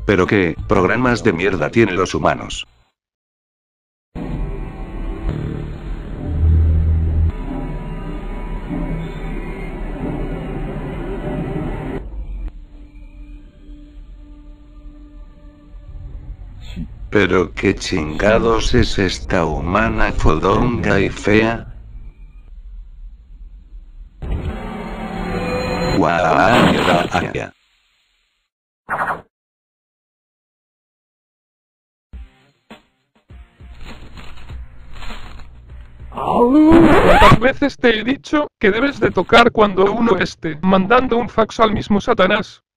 ¿Pero qué programas de mierda tienen los humanos? ¿Pero qué chingados es esta humana fodonga y fea? Guau. ¿Cuántas veces te he dicho que debes de tocar cuando uno esté mandando un fax al mismo Satanás?